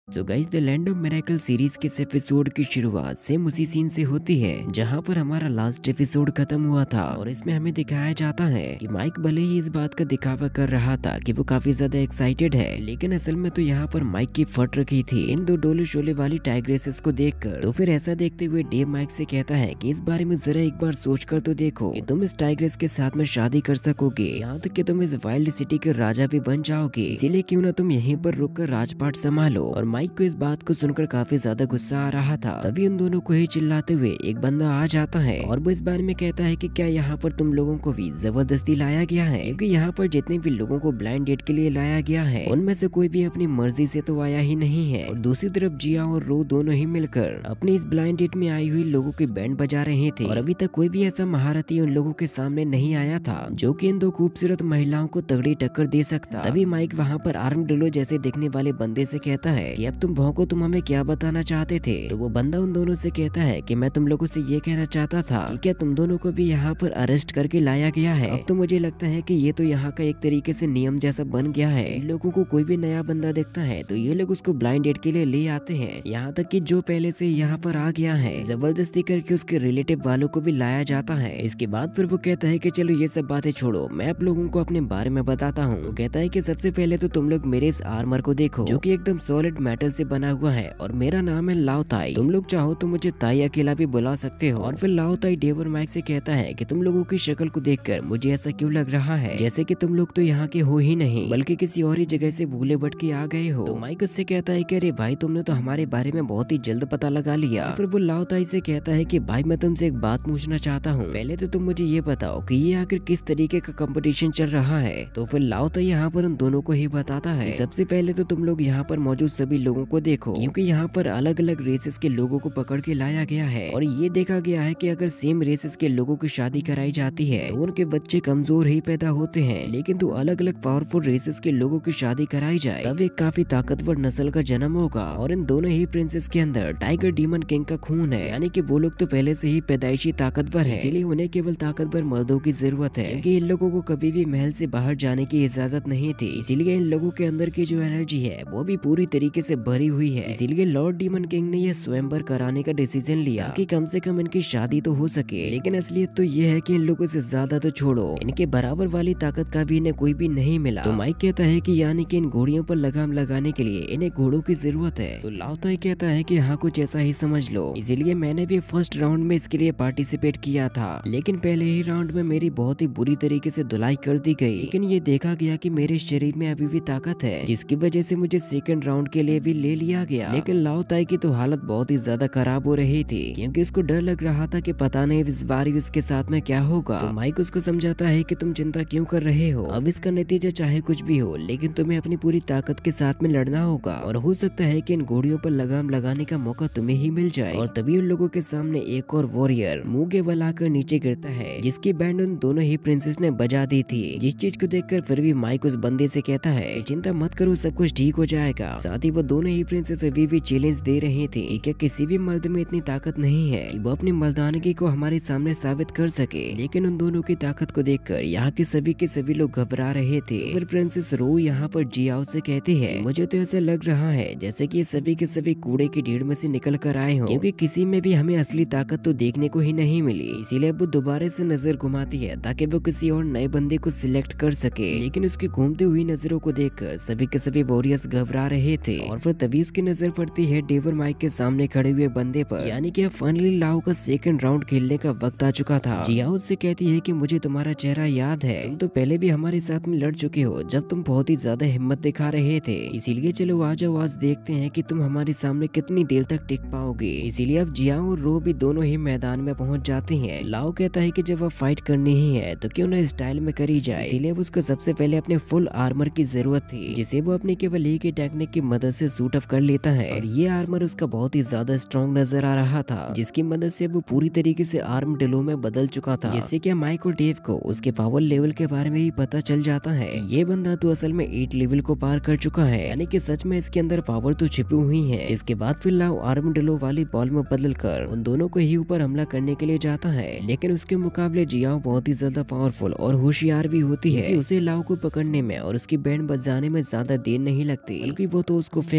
So guys, the land of miracle series के इस episode की शुरुआत सेम उसी सीन से होती है जहां पर हमारा लास्ट एपिसोड खत्म हुआ था। और इसमें हमें दिखाया जाता है कि माइक भले ही इस बात का दिखावा कर रहा था कि वो काफी ज्यादा एक्साइटेड है, लेकिन असल में तो यहाँ पर माइक की फट रखी थी इन दो डोले शोले वाली टाइग्रेसेस को देखकर। तो फिर ऐसा देखते हुए डेव माइक से कहता है कि इस बारे में जरा एक बार सोच कर तो देखो कि तुम इस टाइग्रेस के साथ में शादी कर सकोगे, यहाँ तक कि तुम इस वाइल्ड सिटी के राजा भी बन जाओगे। इसीलिए क्यों ना तुम यहीं पर रुक कर राजपाट संभालो। और माइक को इस बात को सुनकर काफी ज्यादा गुस्सा आ रहा था। तभी उन दोनों को ही चिल्लाते हुए एक बंदा आ जाता है और वो इस बारे में कहता है कि क्या यहाँ पर तुम लोगों को भी जबरदस्ती लाया गया है, क्योंकि यहाँ पर जितने भी लोगों को ब्लाइंड डेट के लिए लाया गया है उनमें से कोई भी अपनी मर्जी से तो आया ही नहीं है। और दूसरी तरफ जिया और रो दोनों ही मिलकर अपनी इस ब्लाइंड डेट में आई हुई लोगों की बैंड बजा रहे थे। और अभी तक कोई भी ऐसा महारथी उन लोगों के सामने नहीं आया था जो कि इन दो खूबसूरत महिलाओं को तगड़ी टक्कर दे सकता। तभी माइक वहाँ पर आर्मडिलो जैसे दिखने वाले बंदे से कहता है कि अब तुम भौंको, तुम हमें क्या बताना चाहते थे। तो वो बंदा उन दोनों से कहता है कि मैं तुम लोगों से ये कहना चाहता था कि क्या तुम दोनों को भी यहाँ पर अरेस्ट करके लाया गया है। अब तो मुझे लगता है कि ये तो यहाँ का एक तरीके से नियम जैसा बन गया है। इन लोगों को कोई भी नया बंदा देखता है तो ये लोग उसको ब्लाइंड डेट के लिए ले आते हैं, यहाँ तक कि जो पहले से यहाँ पर आ गया है जबरदस्ती करके उसके रिलेटिव वालों को भी लाया जाता है। इसके बाद फिर वो कहता है कि चलो ये सब बातें छोड़ो, मैं आप लोगों को अपने बारे में बताता हूँ। वो कहता है कि सबसे पहले तो तुम लोग मेरे इस आर्मर को देखो जो कि एकदम सॉलिड मेटल से बना हुआ है और मेरा नाम है लाओ ताई। तुम लोग चाहो तो मुझे ताई अकेला भी बुला सकते हो। और फिर लाओ ताई डेव और माइक से कहता है कि तुम लोगों की शक्ल को देखकर मुझे ऐसा क्यों लग रहा है जैसे कि तुम लोग तो यहाँ के हो ही नहीं बल्कि किसी और ही जगह से भूले भटके आ गए हो। तो माइक उससे कहता है कि अरे भाई, तुमने तो हमारे बारे में बहुत ही जल्द पता लगा लिया। तो फिर वो लाओ ताई से कहता है कि भाई, मैं तुमसे एक बात पूछना चाहता हूँ, पहले तो तुम मुझे ये बताओ कि ये आखिर किस तरीके का कंपटीशन चल रहा है। तो फिर लाओ ताई यहाँ पर उन दोनों को ही बताता है सबसे पहले तो तुम लोग यहाँ पर मौजूद सभी लोगों को देखो, क्योंकि यहाँ पर अलग अलग रेसेस के लोगों को पकड़ के लाया गया है और ये देखा गया है कि अगर सेम रेसेस के लोगों की शादी कराई जाती है तो उनके बच्चे कमजोर ही पैदा होते हैं, लेकिन तो अलग अलग पावरफुल रेसेस के लोगों की शादी कराई जाए तब एक काफी ताकतवर नस्ल का जन्म होगा। और इन दोनों ही प्रिंसेस के अंदर टाइगर डीमन किंग का खून है, यानी कि वो लोग तो पहले से ही पैदाइशी ताकतवर है, इसीलिए उन्हें केवल ताकतवर मर्दों की जरूरत है, क्योंकि इन लोगों को कभी भी महल से बाहर जाने की इजाजत नहीं थी। इसीलिए इन लोगों के अंदर की जो एनर्जी है वो भी पूरी तरीके से भरी हुई है। इसीलिए लॉर्ड डीमन किंग ने यह स्वयंवर कराने का डिसीजन लिया कि कम से कम इनकी शादी तो हो सके। लेकिन असलियत तो ये है कि इन लोगों से ज्यादा तो छोड़ो, इनके बराबर वाली ताकत का भी इन्हें कोई भी नहीं मिला। तो माइक कहता है कि यानी कि इन घोड़ियों पर लगाम लगाने के लिए इन्हें घोड़ों की जरूरत है। तो लाओ ताई कहता है कि हाँ, कुछ ऐसा ही समझ लो, इसीलिए मैंने भी फर्स्ट राउंड में इसके लिए पार्टिसिपेट किया था, लेकिन पहले ही राउंड में मेरी बहुत ही बुरी तरीके से धुलाई कर दी गई। लेकिन ये देखा गया कि मेरे शरीर में अभी भी ताकत है, जिसकी वजह से मुझे सेकंड राउंड के लिए भी ले लिया गया। लेकिन लाओ ताई की तो हालत बहुत ही ज्यादा खराब हो रही थी, क्योंकि उसको डर लग रहा था कि पता नहीं इस बार उसके साथ में क्या होगा। तो माइक उसको समझाता है कि तुम चिंता क्यों कर रहे हो, अब इसका नतीजा चाहे कुछ भी हो, लेकिन तुम्हें अपनी पूरी ताकत के साथ में लड़ना होगा और हो सकता है कि इन घोड़ियों पर लगाम लगाने का मौका तुम्हें ही मिल जाए। और तभी उन लोगों के सामने एक और वॉरियर मुंह बलाकर नीचे गिरता है, जिसकी बैंड उन दोनों ही प्रिंसेस ने बजा दी थी। जिस चीज को देखकर फिर भी माइक उस बंदे से कहता है कि चिंता मत करो, सब कुछ ठीक हो जाएगा। साथ ही वो दोनों ही प्रिंसेस अभी भी चैलेंज दे रही थी कि क्या किसी भी मर्द में इतनी ताकत नहीं है कि वो अपनी मर्दानगी को हमारे सामने साबित कर सके। लेकिन उन दोनों की ताकत को देखकर यहाँ के सभी लोग घबरा रहे थे। फिर प्रिंसेस रो यहाँ पर जियाओ से कहती है, मुझे तो ऐसा लग रहा है जैसे कि ये सभी के सभी कूड़े की ढेर में से निकल कर आए हो, क्योंकि किसी में भी हमें असली ताकत तो देखने को ही नहीं मिली। इसीलिए वो दोबारा से नजर घुमाती है ताकि वो किसी और नए बंदे को सिलेक्ट कर सके। लेकिन उसकी घूमती हुई नजरों को देखकर सभी के सभी वॉरियर्स घबरा रहे थे। और फिर तभी उसकी नजर पड़ती है डेव और माइक के सामने खड़े हुए बंदे पर, यानी कि फाइनली लाओ का सेकंड राउंड खेलने का वक्त आ चुका था। जियाओ उससे कहती है कि मुझे तुम्हारा चेहरा याद है, तुम तो पहले भी हमारे साथ में लड़ चुके हो जब तुम बहुत ही ज्यादा हिम्मत दिखा रहे थे। इसीलिए चलो आ जाओ, आज देखते हैं कि तुम हमारे सामने कितनी देर तक टिक पाओगे। इसीलिए अब जियाओ और रो भी दोनों ही मैदान में पहुंच जाती हैं। लाओ कहता है कि जब अब फाइट करनी ही है तो क्यों ना स्टाइल में करी जाए। इसीलिए उसको सबसे पहले अपने फुल आर्मर की जरूरत थी, जिसे वो अपनी केवल एक ही टेक्निक की मदद से सूट अप कर लेता है। और ये आर्मर उसका बहुत ही ज्यादा स्ट्रॉन्ग नजर आ रहा था, जिसकी मदद से वो पूरी तरीके से आर्म डिलो में बदल चुका था, जिससे कि माइक और डेव को उसके पावर लेवल के बारे में ही पता चल जाता है। ये बंदा तो असल में 8 लेवल को पार कर चुका है, यानी कि सच में इसके अंदर पावर तो छिपी हुई है। इसके बाद फिर लाओ आर्म डिलो वाली बॉल में बदल कर उन दोनों को ही ऊपर हमला करने के लिए जाता है। लेकिन उसके मुकाबले जियाओ बहुत ही ज्यादा पावरफुल और होशियार भी होती है, उसे लाओ को पकड़ने में और उसकी बैंड बजाने में ज्यादा देर नहीं लगती, बल्कि वो तो उसको फेंक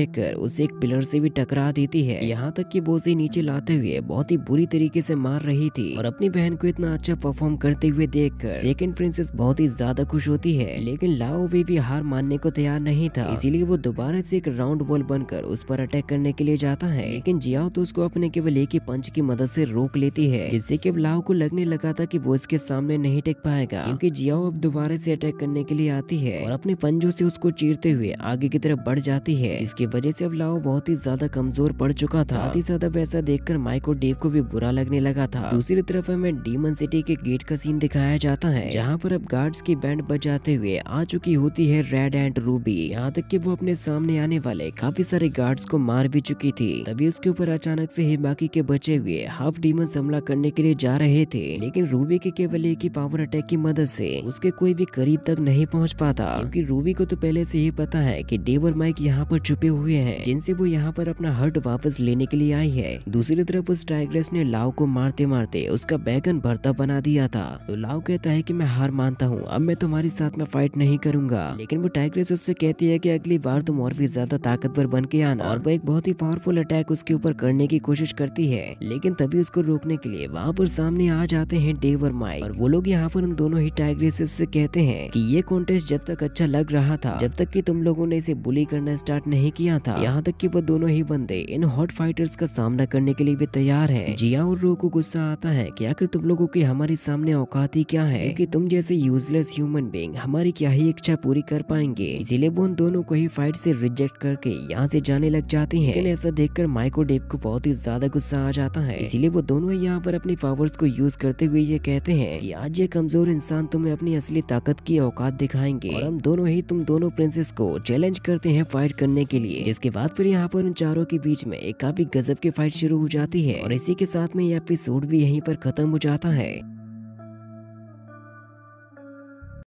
देखकर उसे एक पिलर से भी टकरा देती है, यहाँ तक कि वो उसे नीचे लाते हुए बहुत ही बुरी तरीके से मार रही थी। और अपनी बहन को इतना अच्छा परफॉर्म करते हुए देखकर सेकंड प्रिंसेस बहुत ही ज्यादा खुश होती है, लेकिन लाओ वे भी हार मानने को तैयार नहीं था। इसीलिए वो दोबारा से एक राउंड बॉल बनकर उस पर अटैक करने के लिए जाता है, लेकिन जियाओ तो उसको अपने केवल एक ही पंच की मदद से रोक लेती है, जिससे कि लाओ को लगने लगा था कि वो इसके सामने नहीं टिक पाएगा, क्योंकि जियाओ अब दोबारा से अटैक करने के लिए आती है और अपने पंजों से उसको चीरते हुए आगे की तरफ बढ़ जाती है, जिसकी वजह से अब लाओ बहुत ही ज्यादा कमजोर पड़ चुका था। साथ ही साथ अब ऐसा देखकर माइक और डेव को भी बुरा लगने लगा था। दूसरी तरफ हमें डीमन सिटी के गेट का सीन दिखाया जाता है, जहाँ पर अब गार्ड्स की बैंड बजाते हुए आ चुकी होती है रेड एंड रूबी, यहाँ तक कि वो अपने सामने आने वाले काफी सारे गार्ड्स को मार भी चुकी थी। तभी उसके ऊपर अचानक से हिबाकी के बचे हुए हाफ डीमन हमला करने के लिए जा रहे थे, लेकिन रूबी के केवल एक ही पावर अटैक की मदद से उसके कोई भी करीब तक नहीं पहुंच पाता, क्योंकि रूबी को तो पहले से ही पता है कि डेव और माइक यहाँ पर छुपे हुए हैं, जिनसे वो यहाँ पर अपना हर्ट वापस लेने के लिए आई है। दूसरी तरफ उस टाइग्रेस ने लाओ को मारते मारते उसका बैगन भरता बना दिया था, तो लाओ कहता है कि मैं हार मानता हूँ, अब मैं तुम्हारे साथ में फाइट नहीं करूंगा। लेकिन वो टाइग्रेस उससे कहती है कि अगली बार तुम और भी ज्यादा ताकतवर बन के आना, और वो एक बहुत ही पावरफुल अटैक उसके ऊपर करने की कोशिश करती है, लेकिन तभी उसको रोकने के लिए वहाँ पर सामने आ जाते हैं डेव और माइक, और वो लोग यहाँ पर उन दोनों ही टाइग्रेस से कहते हैं कि ये कॉन्टेस्ट जब तक अच्छा लग रहा था, जब तक कि तुम लोगों ने इसे बुली करना स्टार्ट नहीं किया था, यहाँ तक कि वो दोनों ही बंदे इन हॉट फाइटर्स का सामना करने के लिए भी तैयार हैं। जिया और रो को गुस्सा आता है कि आखिर तुम लोगों की हमारे सामने औकात ही क्या है, कि तुम जैसे यूजलेस ह्यूमन बीइंग हमारी क्या ही इच्छा पूरी कर पाएंगे। इसीलिए वो उन दोनों को ही फाइट से रिजेक्ट करके यहाँ से जाने लग जाती हैं। लेकिन ऐसा देखकर माइक और डेव को बहुत ही ज्यादा गुस्सा आ जाता है, इसीलिए वो दोनों यहाँ पर अपनी पावर्स को यूज करते हुए ये कहते हैं कि आज ये कमजोर इंसान तुम्हें अपनी असली ताकत की औकात दिखाएंगे, और हम दोनों ही तुम दोनों प्रिंसेस को चैलेंज करते हैं फाइट करने के लिए। जिसके बाद फिर यहाँ पर उन चारों के बीच में एक काफी गजब की फाइट शुरू हो जाती है, और इसी के साथ में ये एपिसोड भी यहीं पर खत्म हो जाता है।